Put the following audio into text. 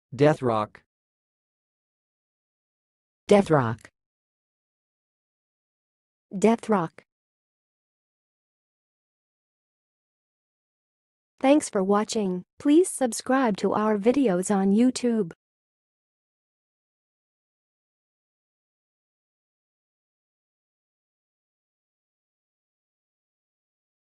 deathrock, deathrock, deathrock. Thanks for watching. Please subscribe to our videos on YouTube.